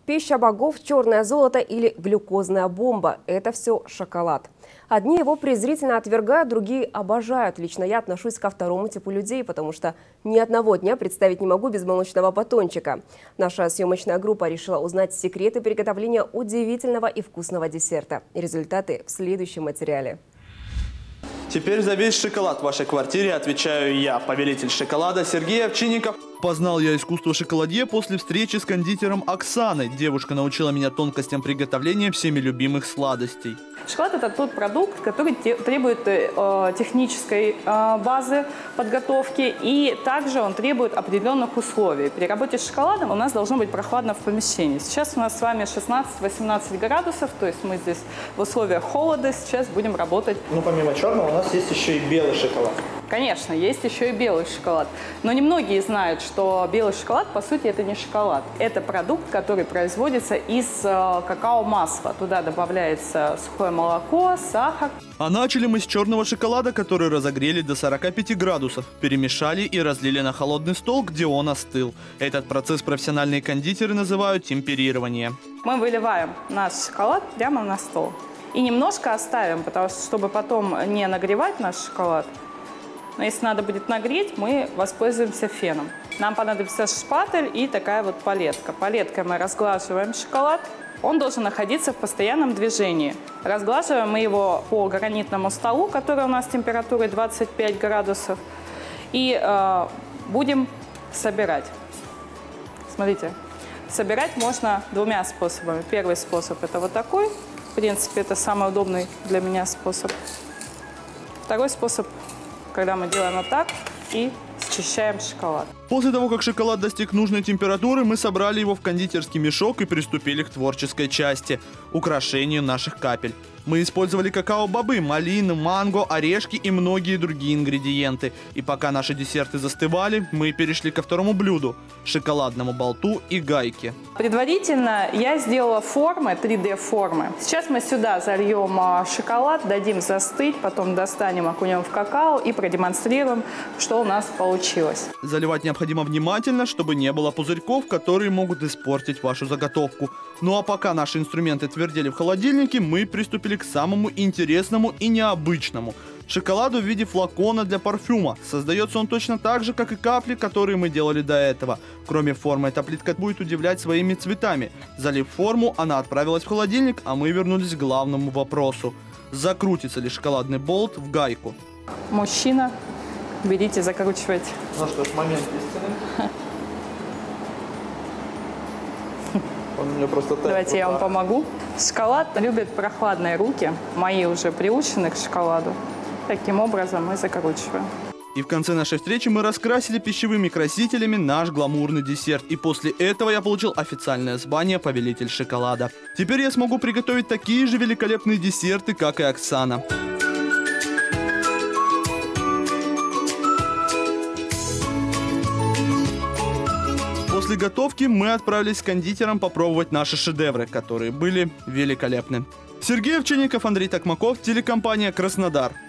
Пища богов, черное золото или глюкозная бомба – это все шоколад. Одни его презрительно отвергают, другие обожают. Лично я отношусь ко второму типу людей, потому что ни одного дня представить не могу без молочного батончика. Наша съемочная группа решила узнать секреты приготовления удивительного и вкусного десерта. Результаты в следующем материале. Теперь за весь шоколад в вашей квартире отвечаю я, повелитель шоколада Сергей Овчинников. Познал я искусство шоколадье после встречи с кондитером Оксаной. Девушка научила меня тонкостям приготовления всеми любимых сладостей. Шоколад – это тот продукт, который требует технической базы подготовки, и также он требует определенных условий. При работе с шоколадом у нас должно быть прохладно в помещении. Сейчас у нас с вами 16-18 градусов, то есть мы здесь в условиях холода сейчас будем работать. Ну, помимо черного у нас есть еще и белый шоколад. Конечно, есть еще и белый шоколад. Но немногие знают, что белый шоколад, по сути, это не шоколад. Это продукт, который производится из какао-масла. Туда добавляется сухое молоко, сахар. А начали мы с черного шоколада, который разогрели до 45 градусов. Перемешали и разлили на холодный стол, где он остыл. Этот процесс профессиональные кондитеры называют темперирование. Мы выливаем наш шоколад прямо на стол. И немножко оставим, потому что, чтобы потом не нагревать наш шоколад. Но если надо будет нагреть, мы воспользуемся феном. Нам понадобится шпатель и такая вот палетка. Палеткой мы разглаживаем шоколад. Он должен находиться в постоянном движении. Разглаживаем мы его по гранитному столу, который у нас температурой 25 градусов. И будем собирать. Смотрите, собирать можно двумя способами. Первый способ – это вот такой. В принципе, это самый удобный для меня способ. Второй способ – когда мы делаем вот так и счищаем шоколад. После того, как шоколад достиг нужной температуры, мы собрали его в кондитерский мешок и приступили к творческой части – украшению наших капель. Мы использовали какао-бобы, малину, манго, орешки и многие другие ингредиенты. И пока наши десерты застывали, мы перешли ко второму блюду – шоколадному болту и гайке. Предварительно я сделала формы, 3D-формы. Сейчас мы сюда зальем шоколад, дадим застыть, потом достанем, окунем в какао и продемонстрируем, что у нас получилось. Заливать необходимо внимательно, чтобы не было пузырьков, которые могут испортить вашу заготовку. Ну а пока наши инструменты твердели в холодильнике, мы приступили к самому интересному и необычному – шоколаду в виде флакона для парфюма. Создается он точно так же, как и капли, которые мы делали до этого. Кроме формы, эта плитка будет удивлять своими цветами. Залив форму, она отправилась в холодильник, а мы вернулись к главному вопросу – закрутится ли шоколадный болт в гайку? Мужчина, берите, закручивайте. Ну что ж, момент истины. Он мне просто так. Давайте я вам помогу. Шоколад любит прохладные руки. Мои уже приучены к шоколаду. Таким образом мы закручиваем. И в конце нашей встречи мы раскрасили пищевыми красителями наш гламурный десерт. И после этого я получил официальное звание «Повелитель шоколада». Теперь я смогу приготовить такие же великолепные десерты, как и Оксана. После готовки мы отправились с кондитером попробовать наши шедевры, которые были великолепны. Сергей Овчинников, Андрей Токмаков, телекомпания «Краснодар».